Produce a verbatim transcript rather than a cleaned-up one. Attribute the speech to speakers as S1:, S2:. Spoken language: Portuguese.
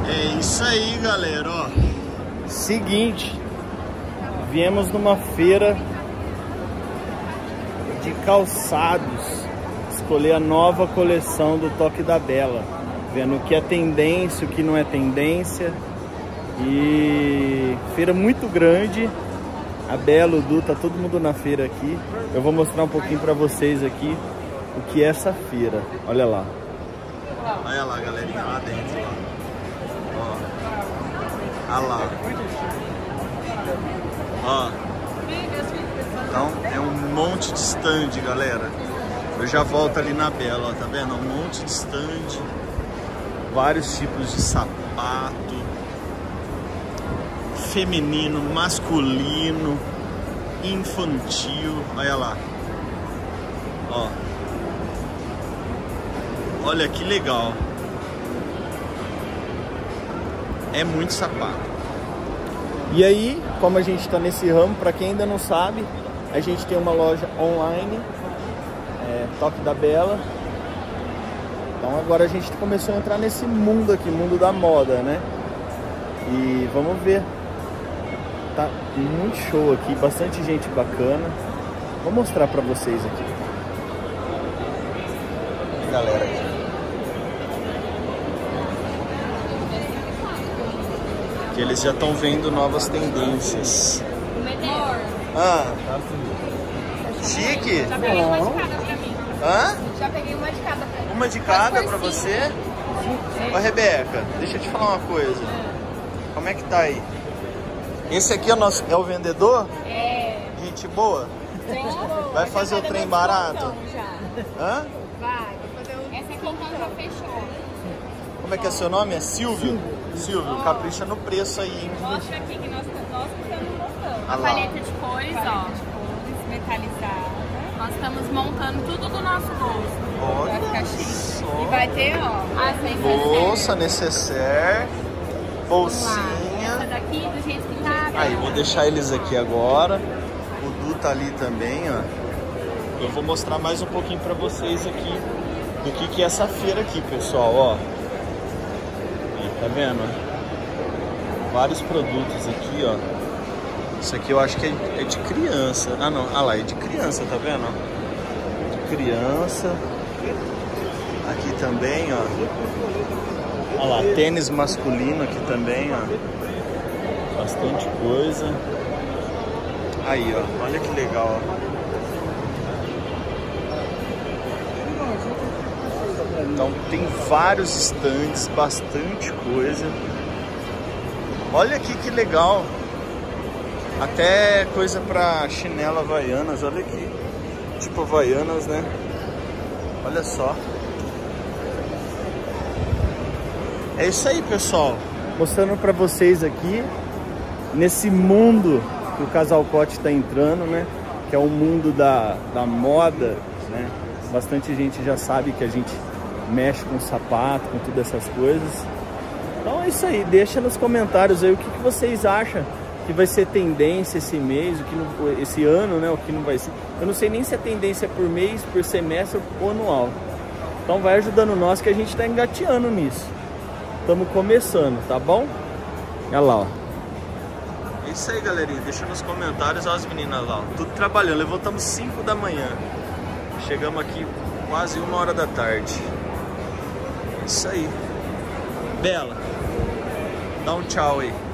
S1: É isso aí, galera, ó.
S2: Seguinte, viemos numa feira de calçados, escolher a nova coleção do Toque da Bella, vendo o que é tendência, o que não é tendência. E feira muito grande. A Bella, o Du, tá todo mundo na feira aqui. Eu vou mostrar um pouquinho pra vocês aqui o que é essa feira. Olha lá.
S1: Olha lá, galerinha, lá dentro, ó. Ó. Olha lá. Ó. Então, é um monte de stand, galera. Eu já volto ali na Bella, ó, tá vendo? Um monte de stand. Vários tipos de sapato. Feminino, masculino, infantil. Olha lá. Ó. Olha que legal. É muito sapato.
S2: E aí, como a gente está nesse ramo, para quem ainda não sabe, a gente tem uma loja online, é, Toque da Bella. Então agora a gente começou a entrar nesse mundo aqui, mundo da moda, né? E vamos ver. Tá muito show aqui, bastante gente bacana. Vou mostrar para vocês aqui.
S1: Galera aqui. Que eles já estão vendo novas tendências. Ah, chique?
S3: Já peguei uma de cada pra mim.
S1: Hã?
S3: Já peguei uma de cada pra mim.
S1: Uma de cada pra você? Ô, Rebeca, deixa eu te falar uma coisa. Como é que tá aí? Esse aqui é o nosso, é o vendedor?
S3: É.
S1: Gente boa?
S3: Gente boa.
S1: Vai fazer o trem barato?
S3: Já.
S1: Hã?
S3: Vai. Fazer o... Essa aqui então já fechou.
S1: Como é que é seu nome? É Silvio? Silvio,
S3: Oh.
S1: capricha no preço aí, hein?
S3: Mostra aqui que nós, nós que estamos montando.
S1: Ah
S3: A
S1: lá.
S3: paleta de cores, ó. De cores metalizada. Nós estamos montando tudo do nosso gosto.
S1: Olha
S3: Vai ficar chique.
S1: só.
S3: E vai ter, ó, as
S1: Bolsa, necessaire,
S3: Essa
S1: bolsinha.
S3: daqui, do jeito que tá.
S1: Aí, vou deixar eles aqui agora. O Du tá ali também, ó. Eu vou mostrar mais um pouquinho pra vocês aqui do que que é essa feira aqui, pessoal, ó. Aí, tá vendo? Vários produtos aqui, ó. Isso aqui eu acho que é é de criança. Ah, não. Ah lá, é de criança, tá vendo? De criança. Aqui também, ó. Olha lá, tênis masculino aqui também, ó. Bastante coisa. Aí, ó. Olha que legal, ó. Então tem vários estandes, bastante coisa. Olha aqui que legal. Até coisa pra chinela havaianas, olha aqui. Tipo havaianas, né? Olha só. É isso aí, pessoal.
S2: Mostrando para vocês aqui, nesse mundo que o Casal Cote está entrando, né? Que é o mundo da, da moda, né? Bastante gente já sabe que a gente mexe com sapato, com todas essas coisas. Então é isso aí, deixa nos comentários aí o que, que vocês acham que vai ser tendência esse mês, o que não, esse ano, né? O que não vai ser. Eu não sei nem se é tendência por mês, por semestre ou anual. Então vai ajudando nós que a gente está engateando nisso. Estamos começando, tá bom? Olha lá, ó.
S1: É isso aí, galerinha. Deixa nos comentários, ó, as meninas lá, ó, tudo trabalhando. Levantamos cinco da manhã. Chegamos aqui quase uma hora da tarde. É isso aí. Bella, dá um tchau aí.